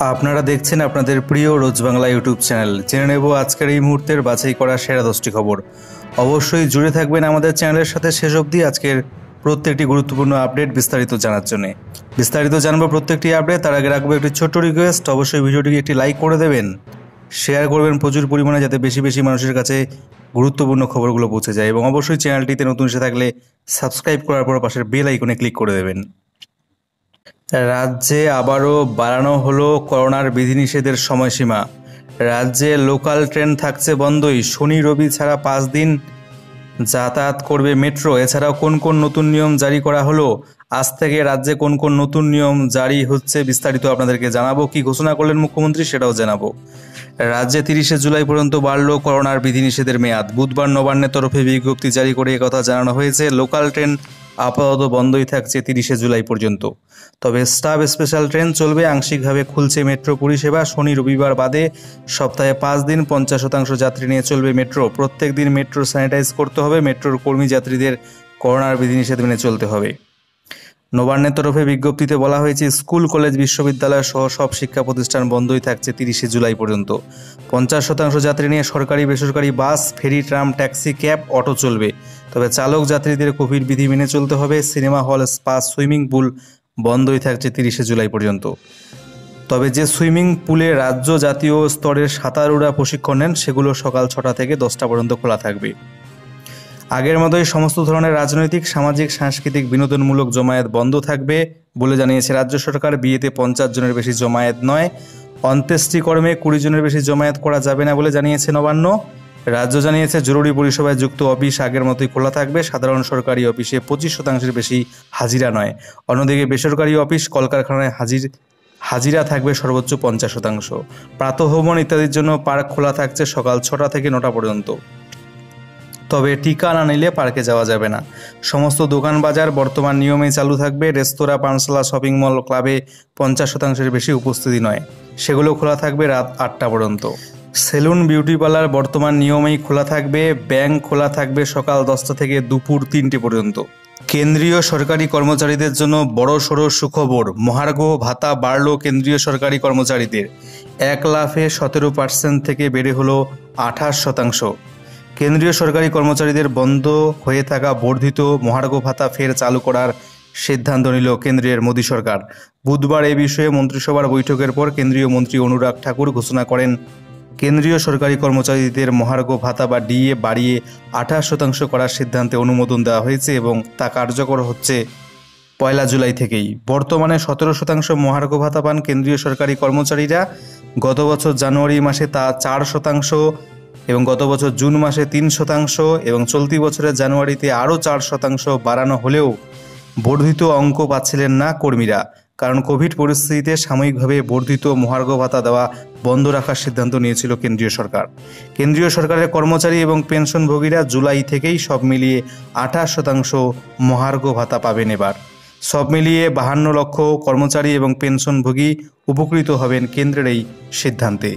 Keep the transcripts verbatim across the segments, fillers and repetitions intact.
আপনারা দেখছেন আপনাদের প্রিয় রোজ বাংলা ইউটিউব চ্যানেল। জেনে নেব আজকের এই মুহূর্তের বাছাই করা সেরা দশটি খবর। অবশ্যই জুড়ে থাকবেন আমাদের চ্যানেলের সাথে শেষ অবধি আজকের প্রত্যেকটি গুরুত্বপূর্ণ আপডেট বিস্তারিত জানার জন্য। বিস্তারিত জানবো প্রত্যেকটি আপডেট, তার আগে রাখবো একটি ছোট্ট রিকোয়েস্ট, অবশ্যই ভিডিওটিকে একটি লাইক করে দেবেন, শেয়ার করবেন প্রচুর পরিমাণে যাতে বেশি বেশি মানুষের কাছে গুরুত্বপূর্ণ খবরগুলো পৌঁছে যায়, এবং অবশ্যই চ্যানেলটিতে নতুন এসে থাকলে সাবস্ক্রাইব করার পর পাশের বেল আইকনে ক্লিক করে দেবেন। রাজ্যে আবারও বাড়ানো হলো করোনার বিধিনিষেধের সময়সীমা। রাজ্যে লোকাল ট্রেন থাকছে বন্ধই, শনি রবি ছাড়া পাঁচ দিন যাতায়াত করবে মেট্রো। এছাড়াও কোন কোন নতুন নিয়ম জারি করা হলো, আজ থেকে রাজ্যে কোন কোন নতুন নিয়ম জারি হচ্ছে বিস্তারিত আপনাদেরকে জানাবো। কি ঘোষণা করলেন মুখ্যমন্ত্রী সেটাও জানাবো। রাজ্যে তিরিশে জুলাই পর্যন্ত বাড়ল করোনার বিধিনিষেধের মেয়াদ। বুধবার নবান্নের তরফে বিজ্ঞপ্তি জারি করে একথা জানানো হয়েছে। লোকাল ট্রেন আপাতত বন্ধই থাকছে তিরিশে জুলাই পর্যন্ত, তবে স্টাফ স্পেশাল ট্রেন চলবে। আংশিকভাবে খুলছে মেট্রো পরিষেবা। শনি রবিবার বাদে সপ্তাহে পাঁচ দিন পঞ্চাশ শতাংশ যাত্রী নিয়ে চলবে মেট্রো। প্রত্যেক দিন মেট্রো স্যানিটাইজ করতে হবে। মেট্রোর কর্মী যাত্রীদের করোনার বিধিনিষেধ মেনে চলতে হবে। নবান্নের তরফে বিজ্ঞপ্তিতে বলা হয়েছে, স্কুল কলেজ বিশ্ববিদ্যালয় সহ সব শিক্ষা প্রতিষ্ঠান বন্ধই থাকছে তিরিশে জুলাই পর্যন্ত। পঞ্চাশ শতাংশ যাত্রী নিয়ে সরকারি বেসরকারি bus, ferry, tram, taxi, cab, auto চলবে, তবে চালক যাত্রীদের কোভিড বিধি মেনে চলতে হবে। Cinema hall, spa, swimming pool বন্ধই থাকছে তিরিশে জুলাই পর্যন্ত, তবে যে সুইমিং পুলে রাজ্য জাতীয় স্তরের সাঁতারুরা প্রশিক্ষণ নেন সেগুলো সকাল ছটা থেকে দশটা পর্যন্ত খোলা থাকবে। আগের মতোই সমস্ত ধরনের রাজনৈতিক, সামাজিক, সাংস্কৃতিক, বিনোদনমূলক জমায়েত বন্ধ থাকবে বলে জানিয়েছে রাজ্য সরকার। বিয়েতে পঞ্চাশ জনের বেশি জমায়েত নয়, অন্ত্যেষ্টিকর্মে কুড়ি জনের বেশি জমায়েত করা যাবে না বলে জানিয়েছে নবান্ন। রাজ্য জানিয়েছে, জরুরি পরিষেবায় যুক্ত অফিস আগের মতোই খোলা থাকবে। সাধারণ সরকারি অফিসে পঁচিশ শতাংশের বেশি হাজিরা নয়। অন্যদিকে বেসরকারি অফিস, কলকারখানায় হাজির হাজিরা থাকবে সর্বোচ্চ পঞ্চাশ শতাংশ। প্রাতঃভ্রমণ ইত্যাদির জন্য পার্ক খোলা থাকছে সকাল ছটা থেকে নটা পর্যন্ত, তবে টিকা না নিলে পার্কে যাওয়া যাবে না। সমস্ত দোকান বাজার বর্তমান নিয়মেই চালু থাকবে। রেস্তোরাঁ, পানশালা, শপিং মল, ক্লাবে পঞ্চাশ শতাংশের বেশি উপস্থিতি নয়, সেগুলো খোলা থাকবে রাত আটটা পর্যন্ত। সেলুন, বিউটি পার্লার বর্তমান নিয়মেই খোলা থাকবে। ব্যাংক খোলা থাকবে সকাল দশটা থেকে দুপুর তিনটে পর্যন্ত। কেন্দ্রীয় সরকারি কর্মচারীদের জন্য বড় সড়ো সুখবর, মহার্ঘ ভাতা বাড়ল কেন্দ্রীয় সরকারি কর্মচারীদের। এক লাফে সতেরো পার্সেন্ট থেকে বেড়ে হলো আঠাশ শতাংশ। কেন্দ্রীয় সরকারি কর্মচারীদের বন্ধ হয়ে থাকা বর্ধিত মহার্ঘ ভাতা ফের চালু করার সিদ্ধান্ত নিল কেন্দ্রের মোদী সরকার। বুধবার এ বিষয়ে মন্ত্রিসভার বৈঠকের পর কেন্দ্রীয় মন্ত্রী অনুরাগ ঠাকুর ঘোষণা করেন, কেন্দ্রীয় সরকারি কর্মচারীদের মহার্ঘ ভাতা বা ডিএ বাড়িয়ে আঠাশ শতাংশ করার সিদ্ধান্তে অনুমোদন দেওয়া হয়েছে এবং তা কার্যকর হচ্ছে পয়লা জুলাই থেকেই। বর্তমানে সতেরো শতাংশ মহার্ঘ ভাতা পান কেন্দ্রীয় সরকারি কর্মচারীরা। গত বছর জানুয়ারি মাসে তা চার শতাংশ এবং গত বছর জুন মাসে তিন শতাংশ এবং চলতি বছরের জানুয়ারিতে আরও চার শতাংশ বাড়ানো হলেও বর্ধিত অঙ্ক পাচ্ছিলেন না কর্মীরা, কারণ কোভিড পরিস্থিতিতে সাময়িকভাবে বর্ধিত মহার্ঘ ভাতা দেওয়া বন্ধ রাখার সিদ্ধান্ত নিয়েছিল কেন্দ্রীয় সরকার। কেন্দ্রীয় সরকারের কর্মচারী এবং পেনশনভোগীরা জুলাই থেকেই সব মিলিয়ে আঠাশ শতাংশ মহার্ঘ ভাতা পাবেন। এবার সব মিলিয়ে বাহান্ন লক্ষ কর্মচারী এবং পেনশনভোগী উপকৃত হবেন কেন্দ্রের এই সিদ্ধান্তে।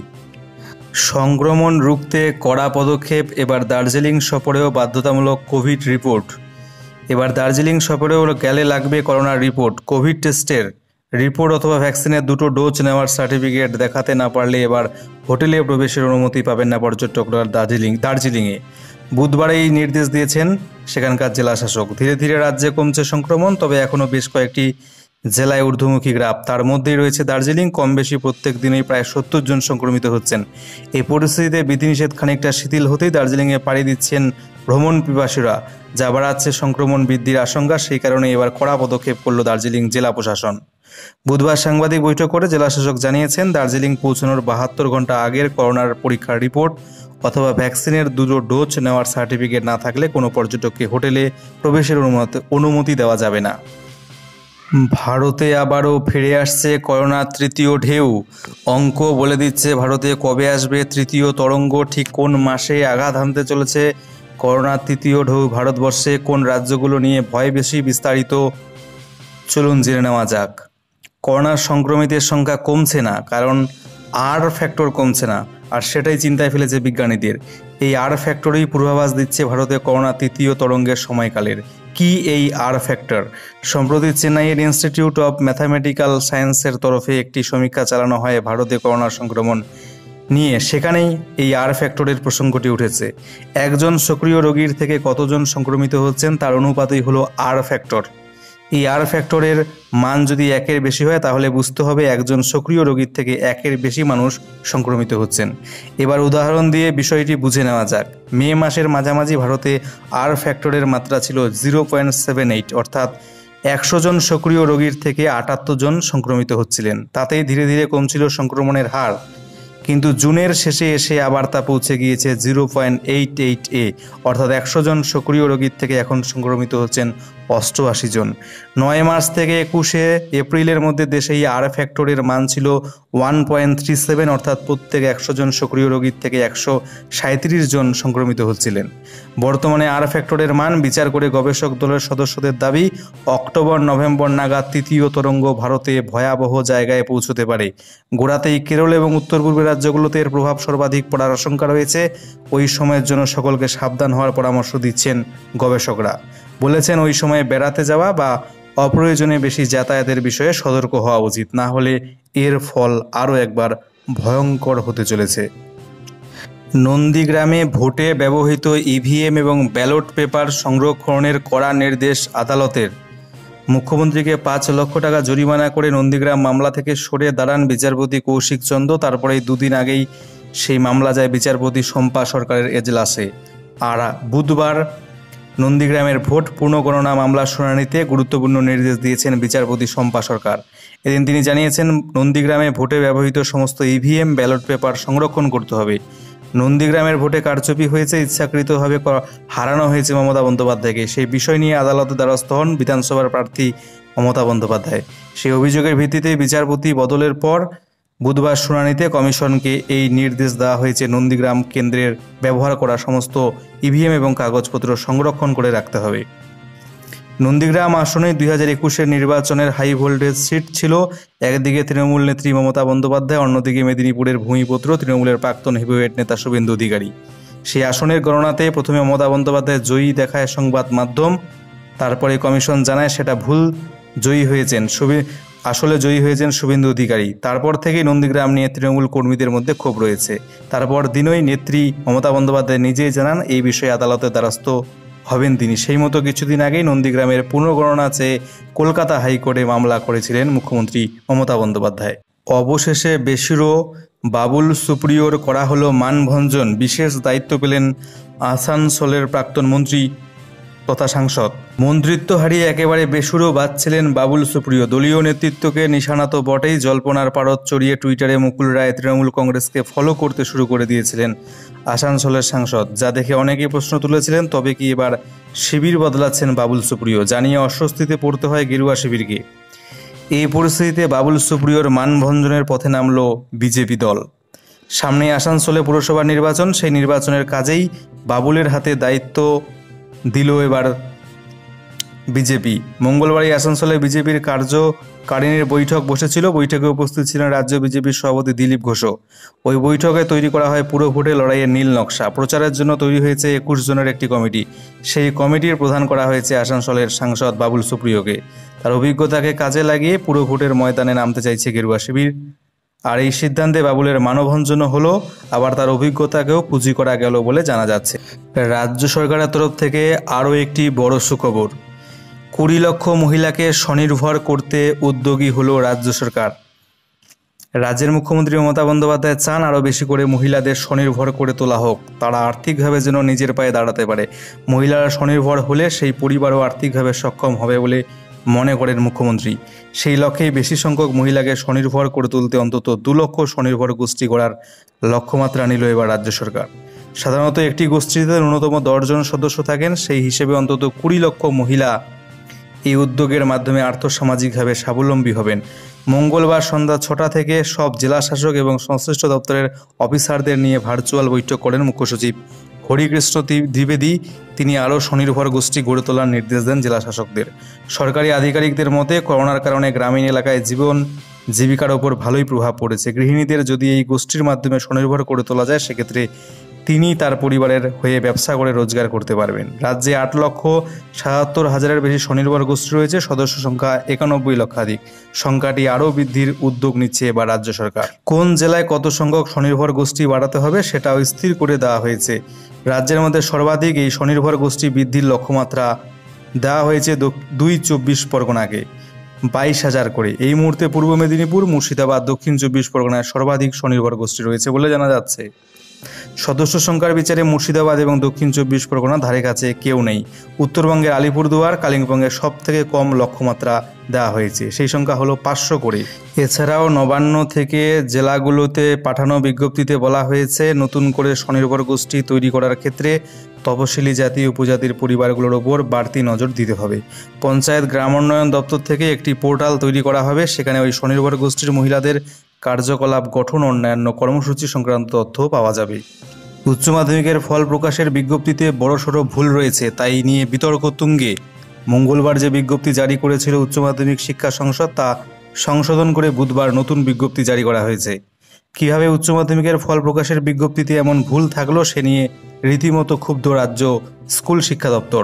সংক্রমণ রুখতে কড়া পদক্ষেপ, এবার দার্জিলিং সফরেও বাধ্যতামূলক কোভিড রিপোর্ট। এবার দার্জিলিং সফরেও গেলে লাগবে করোনার রিপোর্ট। কোভিড টেস্টের রিপোর্ট অথবা ভ্যাকসিনের দুটো ডোজ নেওয়ার সার্টিফিকেট দেখাতে না পারলে এবার হোটেলে প্রবেশের অনুমতি পাবেন না পর্যটকরা দার্জিলিং দার্জিলিংয়ে। বুধবার এই নির্দেশ দিয়েছেন সেখানকার জেলা শাসক। ধীরে ধীরে রাজ্যে কমছে সংক্রমণ, তবে এখনও বেশ কয়েকটি জেলায় ঊর্ধ্বমুখী গ্রাফ, তার মধ্যেই রয়েছে দার্জিলিং। কম বেশি প্রত্যেক দিনেই প্রায় সত্তর জন সংক্রমিত হচ্ছেন। এই পরিস্থিতিতে বিধিনিষেধ খানিকটা শিথিল হতেই দার্জিলিংয়ে পাড়ি দিচ্ছেন ভ্রমণ পিপাসীরা, যা বাড়াচ্ছে সংক্রমণ বৃদ্ধির আশঙ্কা। সেই কারণে এবার কড়া পদক্ষেপ করল দার্জিলিং জেলা প্রশাসন। বুধবার সাংবাদিক বৈঠক করে জেলাশাসক জানিয়েছেন, দার্জিলিং পৌঁছানোর বাহাত্তর ঘন্টা আগের করোনার পরীক্ষার রিপোর্ট অথবা ভ্যাকসিনের দুটো ডোজ নেওয়ার সার্টিফিকেট না থাকলে কোনো পর্যটককে হোটেলে প্রবেশের অনুমতি অনুমতি দেওয়া যাবে না। ভারতে আবারও ফিরে আসছে করোনার তৃতীয় ঢেউ। অঙ্ক বলে দিচ্ছে ভারতে কবে আসবে তৃতীয় তরঙ্গ, ঠিক কোন মাসে আঘাত হানতে চলেছে করোনার তৃতীয় ঢেউ ভারতবর্ষে, কোন রাজ্যগুলো নিয়ে ভয় বেশি, বিস্তারিত চলুন জেনে নেওয়া যাক। করোনার সংক্রমিতের সংখ্যা কমছে না, কারণ আর ফ্যাক্টর কমছে না, আর সেটাই চিন্তায় ফেলেছে বিজ্ঞানীদের। এই আর ফ্যাক্টরই পূর্বাভাস দিচ্ছে ভারতে করোনা তৃতীয় তরঙ্গের সময়কালের। কি এই আর ফ্যাক্টর? সম্প্রতি চেন্নাইয়ের ইনস্টিটিউট অব ম্যাথামেটিক্যাল সায়েন্সের তরফে একটি সমীক্ষা চালানো হয় ভারতে করোনা সংক্রমণ নিয়ে। সেখানেই এই আর ফ্যাক্টরের প্রসঙ্গটি উঠেছে। একজন সক্রিয় রোগীর থেকে কতজন সংক্রমিত হচ্ছেন তার অনুপাতই হলো আর ফ্যাক্টর। এই আর ফ্যাক্টরের মান যদি একের বেশি হয় তাহলে বুঝতে হবে একজন সক্রিয় রোগীর থেকে একের বেশি মানুষ সংক্রমিত হচ্ছেন। এবার উদাহরণ দিয়ে বিষয়টি বুঝে নেওয়া যাক। মে মাসের মাঝামাঝি ভারতে আর ফ্যাক্টরের মাত্রা ছিল জিরো পয়েন্ট সেভেন এইট, অর্থাৎ একশো জন সক্রিয় রোগীর থেকে আটাত্তর জন সংক্রমিত হচ্ছিলেন। তাতেই ধীরে ধীরে কমছিল সংক্রমণের হার। কিন্তু জুনের শেষে এসে আবার তা পৌঁছে গিয়েছে জিরো পয়েন্ট এইট এইট এ, অর্থাৎ একশো জন সক্রিয় রোগীর থেকে এখন সংক্রমিত হচ্ছেন অষ্টআশি জন। নয় মার্চ থেকে একুশে এপ্রিলের মধ্যে দেশে এই আর ফ্যাক্টরের মান ছিল ওয়ান পয়েন্ট থ্রি সেভেন, অর্থাৎ প্রত্যেক একশো জন সক্রিয় রোগীর থেকে একশো সাঁত্রিশ জন সংক্রমিত হচ্ছিলেন। বর্তমানে আর ফ্যাক্টরের মান বিচার করে গবেষক দলের সদস্যদের দাবি অক্টোবর নভেম্বর নাগাদ তৃতীয় তরঙ্গ ভারতে ভয়াবহ জায়গায় পৌঁছতে পারে। গোড়াতেই কেরল এবং উত্তর পূর্বের রাজ্যগুলোতে এর প্রভাব সর্বাধিক পড়ার আশঙ্কা রয়েছে। ওই সময়ের জন্য সকলকে সাবধান হওয়ার পরামর্শ দিচ্ছেন গবেষকরা। বলেছেন ওই সময়ে বেড়াতে যাওয়া বা অপ্রয়োজনে বেশি যাতায়াতের বিষয়ে সতর্ক হওয়া উচিত, না হলে এর ফল আরও একবার ভয়ঙ্কর হতে চলেছে। নন্দীগ্রামে ভোটে ব্যবহৃত ইভিএম এবং ব্যালট পেপার সংরক্ষণের কড়া নির্দেশ আদালতের। মুখ্যমন্ত্রীকে পাঁচ লক্ষ টাকা জরিমানা করে নন্দীগ্রাম মামলা থেকে সরে দাঁড়ান বিচারপতি কৌশিক চন্দ্র। তারপরেই দুদিন আগেই সেই মামলা যায় বিচারপতি শম্পা সরকারের এজলাসে। আর বুধবার নন্দীগ্রামের ভোট পুনর্গণনা মামলার শুনানিতে গুরুত্বপূর্ণ নির্দেশ দিয়েছেন বিচারপতি শম্পা সরকার। এদিন তিনি জানিয়েছেন নন্দীগ্রামে ভোটে ব্যবহৃত সমস্ত ইভিএম ব্যালট পেপার সংরক্ষণ করতে হবে। নন্দীগ্রামের ভোটে কারচুপি হয়েছে, ইচ্ছাকৃতভাবে হারানো হয়েছে মমতা বন্দ্যোপাধ্যায়কে। সেই বিষয় নিয়ে আদালতে দ্বারস্থ হন বিধানসভার প্রার্থী মমতা বন্দ্যোপাধ্যায়। সেই অভিযোগের ভিত্তিতে বিচারপতি বদলের পর বুধবার শুনানিতে কমিশনকে এই নির্দেশ দেওয়া হয়েছে নন্দীগ্রাম কেন্দ্রের ব্যবহার করা সমস্ত ইভিএম এবং কাগজপত্র সংরক্ষণ করে রাখতে হবে। নন্দীগ্রাম আসনে দুই হাজার একুশের নির্বাচনের হাই ভোল্টেজ সিট ছিল। একদিকে তৃণমূল নেত্রী মমতা বন্দ্যোপাধ্যায়, অন্যদিকে মেদিনীপুরের ভূমিপুত্র তৃণমূলের প্রাক্তন হেভিওয়েট নেতা শুভেন্দু অধিকারী। সেই আসনের গণনাতে প্রথমে মমতা বন্দ্যোপাধ্যায় জয়ী দেখায় সংবাদ মাধ্যম, তারপরে কমিশন জানায় সেটা ভুল, জয়ী হয়েছেন আসলে জয়ী হয়েছেন শুভেন্দু অধিকারী। তারপর থেকেই নন্দীগ্রাম নিয়ে তৃণমূল কর্মীদের মধ্যে ক্ষোভ রয়েছে। তারপর দিনই নেত্রী মমতা বন্দ্যোপাধ্যায় নিজেই জানান এই বিষয়ে আদালতের দ্বারস্থ হবেন তিনি। সেই মতো কিছুদিন আগেই নন্দীগ্রামের পুনর্গণনা চেয়ে কলকাতা হাইকোর্টে মামলা করেছিলেন মুখ্যমন্ত্রী মমতা বন্দ্যোপাধ্যায়। অবশেষে বেসুরো বাবুল সুপ্রিয়র করা হলো মানভঞ্জন। বিশেষ দায়িত্ব পেলেন আসানসোলের প্রাক্তন মন্ত্রী তথা সাংসদ। মন্ত্রিত্ব হারিয়ে একেবারে বেসুরো বাজছিলেন বাবুল সুপ্রিয়। দলীয় নেতৃত্বকে নিশানা তো বটেই, জল্পনার পারদ চড়িয়ে টুইটারে মুকুল রায় তৃণমূল কংগ্রেসকে ফলো করতে শুরু করে দিয়েছিলেন আসানসোলের সাংসদ, যা দেখে অনেকেই প্রশ্ন তুলেছিলেন তবে কি এবার শিবির বদলাচ্ছেন বাবুল সুপ্রিয়? জানিয়ে অস্বস্তিতে পড়তে হয় গেরুয়া শিবিরকে। এই পরিস্থিতিতে বাবুল সুপ্রিয়র মানভঞ্জনের পথে নামল বিজেপি দল। সামনে আসানসোলে পুরসভা নির্বাচন, সেই নির্বাচনের কাজেই বাবুলের হাতে দায়িত্ব দিল এবার বিজেপি। মঙ্গলবারই আসানসোলে বিজেপির কার্যকারিণীর বৈঠক বসেছিল। বৈঠকে উপস্থিত ছিলেন রাজ্য বিজেপির সভাপতি দিলীপ ঘোষও। ওই বৈঠকে তৈরি করা হয় পুরো ভোটে লড়াইয়ের নীল নকশা। প্রচারের জন্য তৈরি হয়েছে একুশ জনের একটি কমিটি। সেই কমিটির প্রধান করা হয়েছে আসানসোলের সাংসদ বাবুল সুপ্রিয়কে। তার অভিজ্ঞতাকে কাজে লাগিয়ে পুরো ভোটের ময়দানে নামতে চাইছে গেরুয়া শিবির। আর এই সিদ্ধান্তে বাবুলের মানভঞ্জনও হলো, আবার তার অভিজ্ঞতাকেও পুঁজি করা গেল বলে জানা যাচ্ছে। রাজ্য সরকারের তরফ থেকে আরও একটি বড় সুখবর। কুড়ি লক্ষ মহিলাকে স্বনির্ভর করতে উদ্যোগী হলো রাজ্য সরকার। রাজ্যের মুখ্যমন্ত্রী মমতা বন্দ্যোপাধ্যায় চান আরও বেশি করে মহিলাদের স্বনির্ভর করে তোলা হোক, তারা আর্থিকভাবে যেন নিজের পায়ে দাঁড়াতে পারে। মহিলারা স্বনির্ভর হলে সেই পরিবারও আর্থিকভাবে সক্ষম হবে বলে মনে করেন মুখ্যমন্ত্রী। সেই লক্ষ্যেই বেশি সংখ্যক মহিলাকে স্বনির্ভর করে তুলতে অন্তত দু লক্ষ স্বনির্ভর গোষ্ঠী গড়ার লক্ষ্যমাত্রা নিল এবার রাজ্য সরকার। সাধারণত একটি গোষ্ঠীতে ন্যূনতম দশজন সদস্য থাকেন, সেই হিসেবে অন্তত কুড়ি লক্ষ মহিলা এই উদ্যোগের মাধ্যমে আর্থসামাজিকভাবে স্বাবলম্বী হবেন। মঙ্গলবার সন্ধ্যা ছটা থেকে সব জেলা শাসক এবং সংশ্লিষ্ট দপ্তরের অফিসারদের নিয়ে ভার্চুয়াল বৈঠক করেন মুখ্য সচিব হরিকৃষ্ণ দ্বিবেদী। তিনি আরও স্বনির্ভর গোষ্ঠী গড়ে তোলার নির্দেশ দেন জেলা শাসকদের। সরকারি আধিকারিকদের মতে করোনার কারণে গ্রামীণ এলাকায় জীবন জীবিকার ওপর ভালোই প্রভাব পড়েছে। গৃহিণীদের যদি এই গোষ্ঠীর মাধ্যমে স্বনির্ভর করে তোলা যায় সেক্ষেত্রে তিনি তার পরিবারের হয়ে ব্যবসা করে রোজগার করতে পারবেন। রাজ্যে আট লক্ষ সাতাত্তর হাজারের বেশি স্বনির্ভর গোষ্ঠী রয়েছে, সদস্য সংখ্যা একানব্বই লক্ষাধিক। সংখ্যাটি আরও বৃদ্ধির উদ্যোগ নিচ্ছে এবার রাজ্য সরকার। কোন জেলায় কত সংখ্যক স্বনির্ভর গোষ্ঠী বাড়াতে হবে সেটাও স্থির করে দেওয়া হয়েছে। রাজ্যের মধ্যে সর্বাধিক এই স্বনির্ভর গোষ্ঠী বৃদ্ধির লক্ষ্যমাত্রা দেওয়া হয়েছে দুই চব্বিশ পরগনাকে, বাইশ হাজার করে। এই মুহূর্তে পূর্ব মেদিনীপুর, মুর্শিদাবাদ, দক্ষিণ চব্বিশ পরগনায় সর্বাধিক স্বনির্ভর গোষ্ঠী রয়েছে বলে জানা যাচ্ছে। সদস্য সংখ্যার বিচারে মুর্শিদাবাদ এবং দক্ষিণ চব্বিশ পরগনা ধারে কাছে কেউ নেই। উত্তরবঙ্গের আলিপুরদুয়ার, কালিম্পংয়ের সব থেকে কম লক্ষ্যমাত্রা দেওয়া হয়েছে, সেই সংখ্যা হলো পাঁচশো করে। এছাড়াও নবান্ন থেকে জেলাগুলোতে পাঠানো বিজ্ঞপ্তিতে বলা হয়েছে নতুন করে স্বনির্ভর গোষ্ঠী তৈরি করার ক্ষেত্রে তপশিলি জাতি উপজাতির পরিবারগুলোর ওপর বাড়তি নজর দিতে হবে। পঞ্চায়েত গ্রাম উন্নয়ন দপ্তর থেকে একটি পোর্টাল তৈরি করা হবে, সেখানে ওই স্বনির্ভর গোষ্ঠীর মহিলাদের কার্যকলাপ গঠন অন্যান্য কর্মসূচি সংক্রান্ত তথ্য পাওয়া যাবে। উচ্চ মাধ্যমিকের ফল প্রকাশের বিজ্ঞপ্তিতে বড়সড় ভুল রয়েছে, তাই নিয়ে বিতর্ক তুঙ্গে। মঙ্গলবার যে বিজ্ঞপ্তি জারি করেছিল উচ্চ মাধ্যমিক শিক্ষা সংসদ, তা সংশোধন করে বুধবার নতুন বিজ্ঞপ্তি জারি করা হয়েছে। কীভাবে উচ্চ মাধ্যমিকের ফল প্রকাশের বিজ্ঞপ্তিতে এমন ভুল থাকলো সে নিয়ে রীতিমতো ক্ষুব্ধ রাজ্য স্কুল শিক্ষা দপ্তর।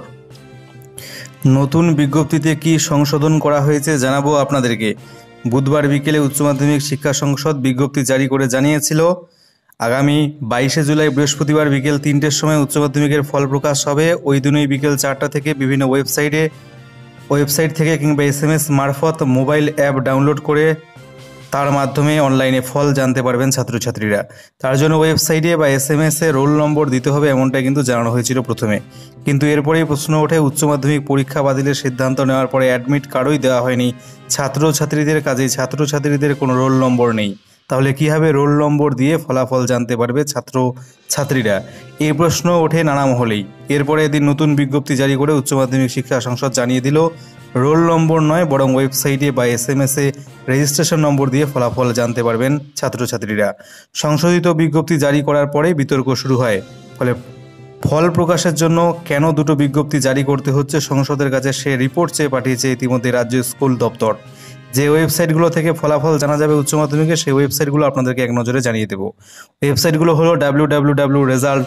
নতুন বিজ্ঞপ্তিতে কি সংশোধন করা হয়েছে জানাবো আপনাদেরকে। বুধবার বিকেলে উচ্চ মাধ্যমিক শিক্ষা সংসদ বিজ্ঞপ্তি জারি করে জানিয়েছিল আগামী বাইশে জুলাই বৃহস্পতিবার বিকেল তিনটের সময় উচ্চ মাধ্যমিকের ফল প্রকাশ হবে। ওই দিনই বিকেল চারটা থেকে বিভিন্ন ওয়েবসাইটে ওয়েবসাইট থেকে কিংবা এস এম এস মারফত মোবাইল অ্যাপ ডাউনলোড করে তার মাধ্যমে অনলাইনে ফল জানতে পারবেন ছাত্রছাত্রীরা। তার জন্য ওয়েবসাইটে বা এস এম এসে রোল নম্বর দিতে হবে, এমনটাই কিন্তু জানানো হয়েছিল প্রথমে। কিন্তু এরপরেই প্রশ্ন ওঠে উচ্চ মাধ্যমিক পরীক্ষা বাতিলের সিদ্ধান্ত নেওয়ার পরে অ্যাডমিট কার্ডই দেওয়া হয়নি ছাত্রছাত্রীদের কাজে, ছাত্রছাত্রীদের কোনো রোল নম্বর নেই। তাহলে কীভাবে রোল নম্বর দিয়ে ফলাফল জানতে পারবে ছাত্র ছাত্রীরা? এই প্রশ্ন ওঠে নানা মহলেই। এরপরে এদিন নতুন বিজ্ঞপ্তি জারি করে উচ্চ মাধ্যমিক শিক্ষা সংসদ জানিয়ে দিল রোল নম্বর নয়, বরং ওয়েবসাইটে বা এস এম এসে রেজিস্ট্রেশন নম্বর দিয়ে ফলাফল জানতে পারবেন ছাত্রছাত্রীরা। সংশোধিত বিজ্ঞপ্তি জারি করার পরে বিতর্ক শুরু হয়। ফলে ফল প্রকাশের জন্য কেন দুটো বিজ্ঞপ্তি জারি করতে হচ্ছে সংসদের কাছে সে রিপোর্ট চেয়ে পাঠিয়েছে ইতিমধ্যে রাজ্য স্কুল দপ্তর। যে ওয়েবসাইটগুলো থেকে ফলাফল জানা যাবে উচ্চ মাধ্যমিকে, সেই ওয়েবসাইটগুলো আপনাদেরকে এক নজরে জানিয়ে দেবো। ওয়েবসাইটগুলো হলো W W W dot result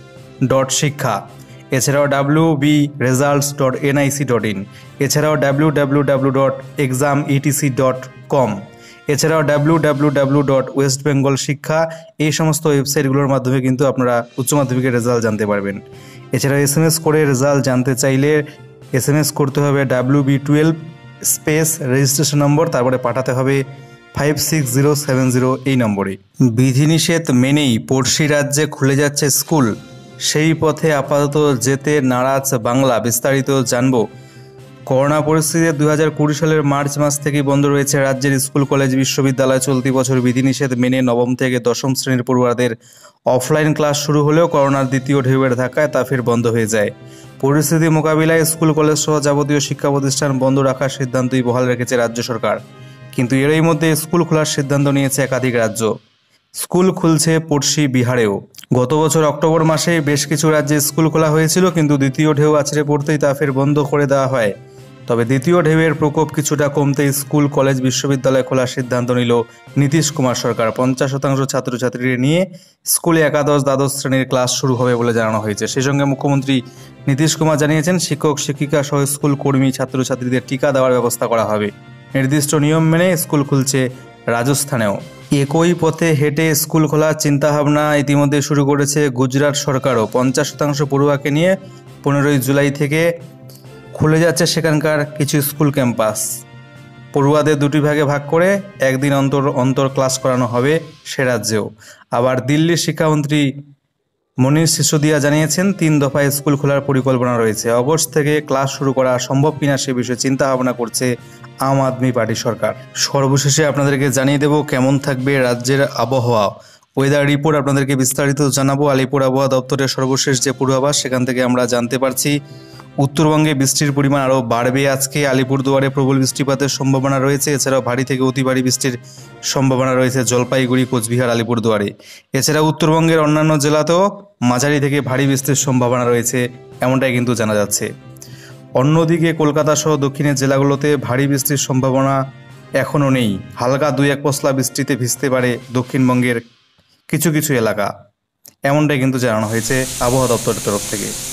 dot shiksha, এছাড়াও W B results dot N I C dot in, এছাড়াও W W W dot exam E T C dot com, এছাড়াও W W W dot West Bengal shiksha. এই সমস্ত ওয়েবসাইটগুলোর মাধ্যমে কিন্তু আপনারা উচ্চ মাধ্যমিকের রেজাল্ট জানতে পারবেন। এছাড়াও এস এম এস করে রেজাল্ট জানতে চাইলে এস এম এস করতে হবে W B twelve space registration number, তারপরে পাঠাতে হবে five six zero seven zero এই নম্বরে। বিধিনিষেধ মেনেই পড়শি রাজ্যে খুলে যাচ্ছে স্কুল, সেই পথে আপাতত যেতে নারাজ বাংলা। বিস্তারিত জানবো। করোনা পরিস্থিতিতে দু হাজার কুড়ি সালের মার্চ মাস থেকেই বন্ধ রয়েছে রাজ্যের স্কুল, কলেজ, বিশ্ববিদ্যালয়। চলতি বছর বিধিনিষেধ মেনে নবম থেকে দশম শ্রেণীর পড়ুয়াদের অফলাইন ক্লাস শুরু হলেও করোনার দ্বিতীয় ঢেউয়ের ধাক্কায় তা ফের বন্ধ হয়ে যায়। পরিস্থিতি মোকাবিলায় স্কুল, কলেজ সহ যাবতীয় শিক্ষা প্রতিষ্ঠান বন্ধ রাখার সিদ্ধান্তই বহাল রেখেছে রাজ্য সরকার। কিন্তু এরই মধ্যে স্কুল খোলার সিদ্ধান্ত নিয়েছে একাধিক রাজ্য। স্কুল খুলছে পড়শি বিহারেও। গত বছর অক্টোবর মাসে বেশ কিছু রাজ্যে স্কুল খোলা হয়েছিল, কিন্তু দ্বিতীয় ঢেউ আছড়ে পড়তেই তা ফের বন্ধ করে দেওয়া হয়। তবে দ্বিতীয় ঢেউয়ের প্রকোপ কিছুটা কমতে স্কুল, কলেজ, বিশ্ববিদ্যালয় খোলার সিদ্ধান্ত নিল নীতিশ কুমার সরকার। পঞ্চাশ শতাংশ ছাত্রছাত্রীদের নিয়ে স্কুলে একাদশ দ্বাদশ শ্রেণীর ক্লাস শুরু হবে বলে জানানো হয়েছে। সেই সঙ্গে মুখ্যমন্ত্রী নীতিশ কুমার জানিয়েছেন শিক্ষক, শিক্ষিকা সহ স্কুল কর্মী, ছাত্রছাত্রীদের টিকা দেওয়ার ব্যবস্থা করা হবে। নির্দিষ্ট নিয়ম মেনে স্কুল খুলছে রাজস্থানেও। একই পথে হেঁটে স্কুল খোলার চিন্তাভাবনা ইতিমধ্যে শুরু করেছে গুজরাট সরকারও। পঞ্চাশ শতাংশ পড়ুয়াকে নিয়ে পনেরোই জুলাই থেকে খুলে যাচ্ছে সেখানকার কিছু স্কুল ক্যাম্পাস। পড়ুয়াদের দুটি ভাগে ভাগ করে একদিন অন্তর অন্তর ক্লাস করানো হবে সে রাজ্যেও। আবার দিল্লির শিক্ষামন্ত্রী মনীষ সিসোদিয়া জানিয়েছেন তিন দফায় স্কুল খোলার পরিকল্পনা রয়েছে। অগস্ট থেকে ক্লাস শুরু করা সম্ভব কিনা সে বিষয়ে চিন্তা ভাবনা করছে আম আদমি পার্টি সরকার। সর্বশেষে আপনাদেরকে জানিয়ে দেব কেমন থাকবে রাজ্যের আবহাওয়া। ওয়েদার রিপোর্ট আপনাদেরকে বিস্তারিত জানাবো। আলিপুর আবহাওয়া দপ্তরের সর্বশেষ যে পূর্বাভাস সেখান থেকে আমরা জানতে পারছি উত্তরবঙ্গে বৃষ্টির পরিমাণ আরও বাড়বে। আজকে আলিপুরদুয়ারে প্রবল বৃষ্টিপাতের সম্ভাবনা রয়েছে। এছাড়াও ভারী থেকে অতি ভারী বৃষ্টির সম্ভাবনা রয়েছে জলপাইগুড়ি, কোচবিহার, আলিপুরদুয়ারে। এছাড়া উত্তরবঙ্গের অন্যান্য জেলাতেও মাঝারি থেকে ভারী বৃষ্টির সম্ভাবনা রয়েছে, এমনটাই কিন্তু জানা যাচ্ছে। অন্যদিকে কলকাতা সহ দক্ষিণের জেলাগুলোতে ভারী বৃষ্টির সম্ভাবনা এখনও নেই। হালকা দুই এক পশলা বৃষ্টিতে ভিজতে পারে দক্ষিণবঙ্গের কিছু কিছু এলাকা। এমনটাই কিন্তু জানানো হয়েছে আবহাওয়া দপ্তরের তরফ থেকে।